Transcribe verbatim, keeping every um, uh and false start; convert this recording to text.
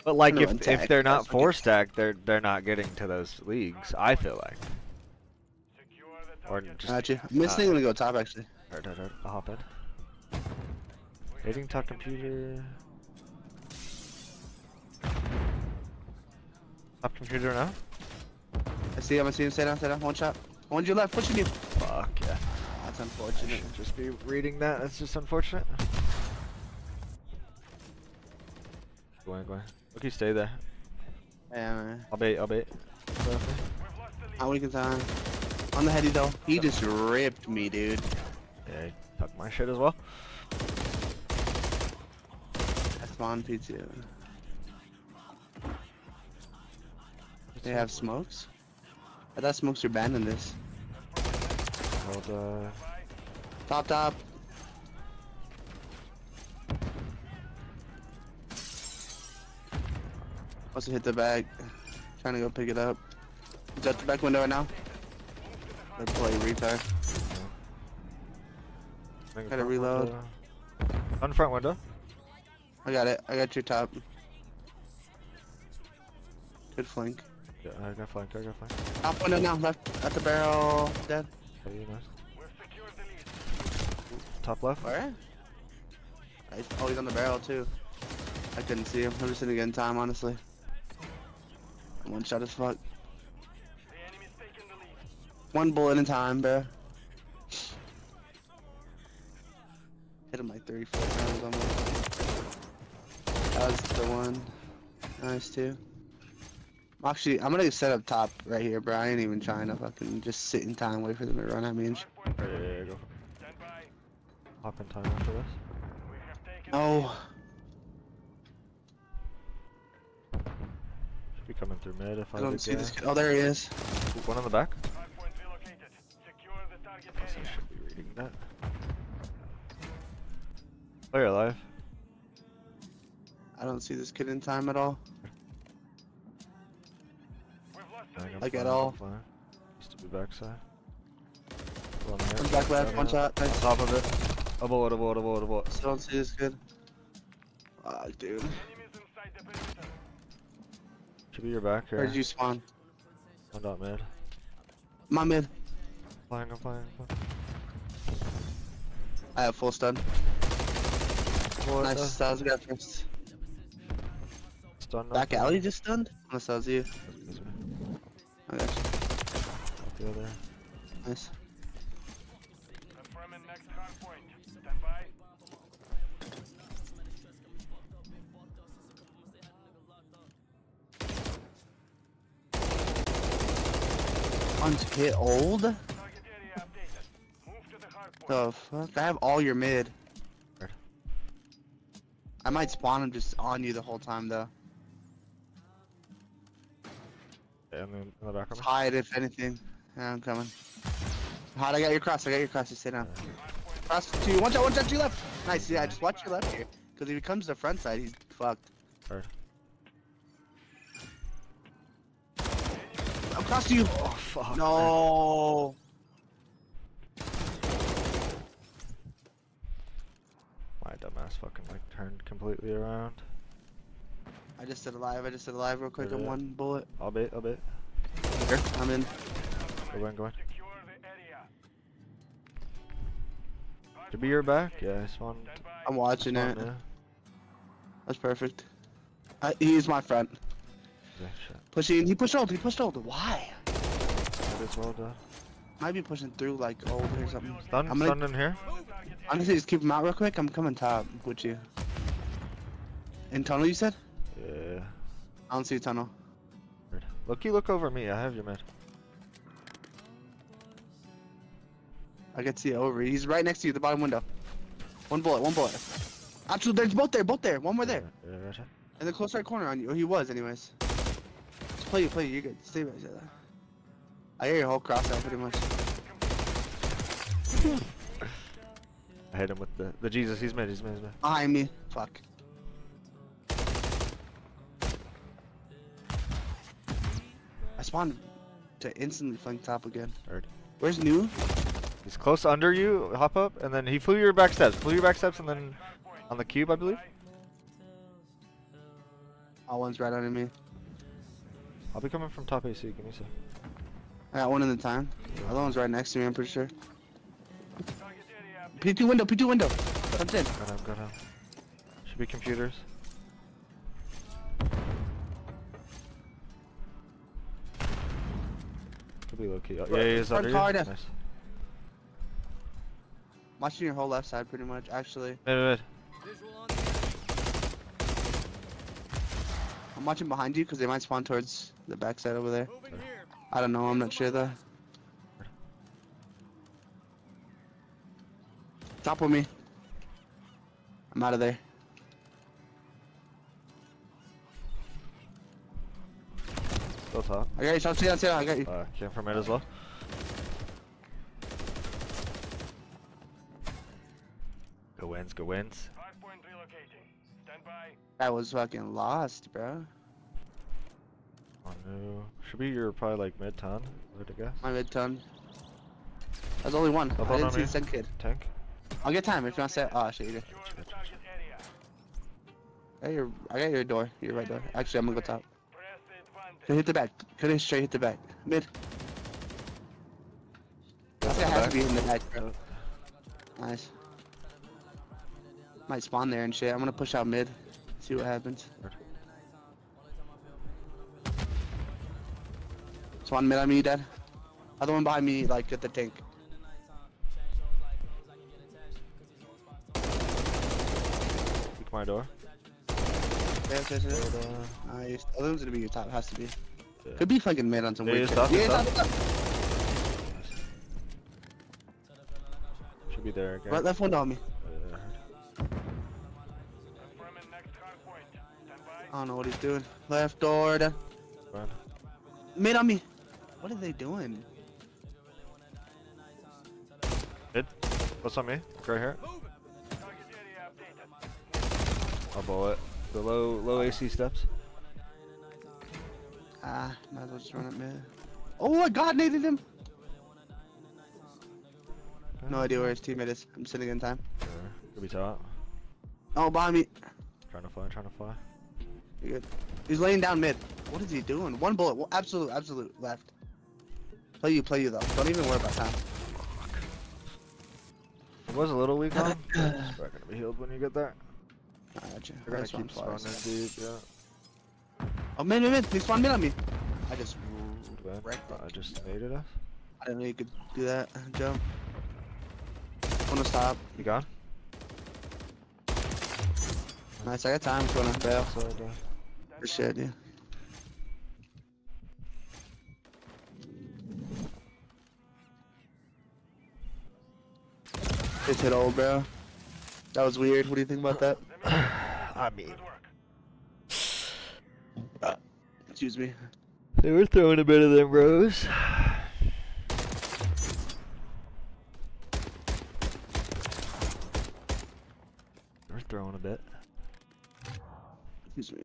But like, if Tag. if they're not That's four okay. stacked, they're they're not getting to those leagues. I feel like. Or just. Gotcha. I'm missing uh, gonna go top actually. Alright, alright, I'll hop in. Waiting top computer. Top computer now. I see him. I see him. Stay down. Stay down. One shot. One to your left. Pushing you. Fuck yeah. That's unfortunate. Should just be reading that. That's just unfortunate. Go on, go on. Okay, stay there. Yeah, man. I'll bait. I'll bait. How we can time? On the heady though. He just ripped me, dude. Yeah, he took my shit as well. I spawned P two. They have smokes? I thought smokes were banned in this. Hold, uh... Top, top. Must have hit the bag. Trying to go pick it up. He's at the back window right now. Let's play retard. Gotta reload. Window. On the front window. I got it. I got your top. Good flank. Yeah, I got flank. I got flank. Top window now. Left at the barrel. Dead. Oh, you nice. Top left. Where? Oh, he's on the barrel too. I couldn't see him. I'm just in again time, honestly. One shot as fuck. One bullet in time, bro. Hit him like thirty-four times almost. That was the one. Nice too. Actually, I'm gonna set up top right here, bro. I ain't even trying to fucking just sit in time, wait for them to run at me and shit. Yeah, yeah, yeah, go for it. Hop in time after this. Oh. Should be coming through mid if I, I don't did see that. this kid. Oh, there he is. One on the back. I should be reading that. Oh, you're alive. I don't see this kid in time at all. Like at all. Used to be backside. One One back left, one shot. Nice. Top of it. A bullet, a bullet, a bullet, a bullet. Still don't see this kid. Fuck, dude. Should be your back here. Where did you spawn? One dot mid. My mid. Flying, I'm flying, I'm flying. I have full stun. Bullet, Nice, that was a guy first. Stun. Back alley just stunned? Unless that was you. I got you. The other. Nice. One's hit old? The fuck? I have all your mid. I might spawn him just on you the whole time though. Yeah, in the, in the back of me. Hide if anything. Yeah, I'm coming. Hide, I got your cross, I got your cross, just stay down. Cross to you, one shot, one shot to your left. Nice, yeah, just watch your left here. Because if he comes to the front side, he's fucked. Heard. I'm cross to you. Oh, fuck. No. My dumbass fucking like turned completely around. I just said alive, I just said alive real quick Yeah. on one bullet. I'll bait, I'll bait. Here, I'm in. Go in, go in. To be your back? Yeah, I spawned. I'm watching I it. spawned, yeah. That's perfect. Uh, he's my front. Yeah, shit. Pushing, he pushed old, he pushed old. Why? That is well done. Might be pushing through like old or something. Stun, I'm stun gonna, in here. honestly, just keep him out real quick. I'm coming top with you. In tunnel, you said? Yeah. I don't see a tunnel. Weird. Looky, look over me. I have your mid. I can see over. He's right next to you, the bottom window. One bullet, one bullet. Actually, there's both there, both there. One more there. Yeah, yeah, right here. In the close right corner on you. Or he was, anyways. Just play you, play you. You're good. Stay back. Stay back. I hear your whole cross out pretty much. I hit him with the the Jesus. He's mid. He's mid. He's mid. Behind me. Fuck. I spawned to instantly flank top again. Heard. Where's New? He's close under you. Hop up, and then he flew your back steps. Flew your back steps, and then on the cube, I believe. All one's right under me. I'll be coming from top A C. Give me a sec. I got one in the time. The other one's right next to me, I'm pretty sure. P two window, P two window. Comes in. Got him, got him. Should be computers. Could be low key. Oh, yeah, he is under you. Card. Nice. Watching your whole left side, pretty much. Actually, Mid, mid, mid. I'm watching behind you because they might spawn towards the backside over there. I don't know. I'm not sure though. Top with me. I'm out of there. Still top. I got you. Shot, sit down, I got you. Uh, came from mid as well. Go wins, go wins. I was fucking lost, bro. Oh no. Should be your probably like mid ton, I guess. My mid ton. There's only one. Up I on didn't see me. the second kid. Tank. I'll get time if you want to say. Oh shit, you did. I got your, I got your door. Your right door. Actually, I'm gonna go top. Could hit the back. Could hit straight hit the back. Mid. I think I have to be in the back, bro. Nice. Might spawn there and shit. I'm gonna push out mid. See what happens. Spawn mid on me, Dad. Other one behind me, like at the tank. Peek my door. Yes, yes, yes. But, uh, Nice. Other one's gonna be your top. Has to be. yeah. Could be fucking mid on some Yeah, weird it's shit. top, Yeah, it's it's top. top, it's top. Should be there again. Right, left window on me. Yeah. I don't know what he's doing. Left door. Dad. Fine. Mid on me. What are they doing? Mid. What's on me? Right here. I'll blow it. The low, low A C steps. Ah, might as well just run it mid. Oh, I god naded him. No idea where his teammate is. I'm sitting in time. Sure. Could be top. Oh, behind me. Trying to fly, trying to fly. You're good. He's laying down mid. What is he doing? One bullet. Well, absolute, absolute left. Play you, play you though. Don't even worry about time. It was a little weak on. It's not gonna be healed when you get there. I got you. They're I gonna spawned keep spawning twice. deep, yeah. Oh, mid, mid, mid. He spawned mid on me. I just Ben, wrecked it. I just naded us. I didn't know you could do that. Jump. Wanna stop. You gone? Nice, I got time. Gonna bail. So, uh, For shit, yeah. It's hit old, bro. That was weird. What do you think about that? I mean, Uh, excuse me. they were throwing a bit of them, bros. They were throwing a bit. Excuse me.